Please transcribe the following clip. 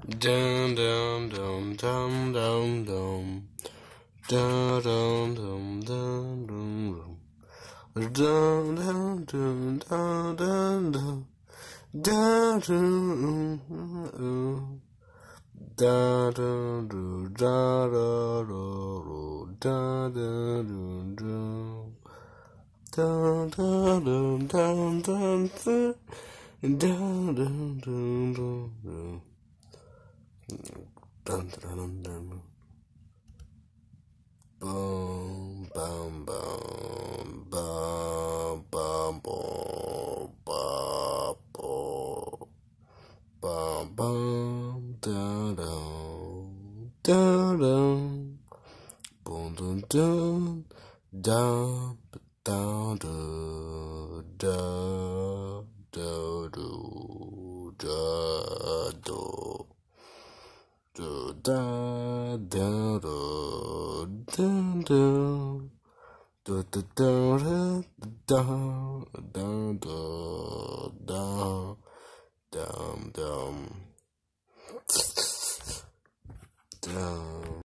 Dum dum dum dum dum dum. Dum dum dum dum dum. Dum dum dum dum dum dum. Dum dum da da do da da do da da do do da da do da da da da do do. Dun, dun, dun, dun. Boom, bum, bum, bum, bum, boom, bum, boom, bum, bum, da, dum, da, dum, boom, dun, dun, da, da, do, da, do, do, da, do. Do da da do da da do da da da da da da dum dum.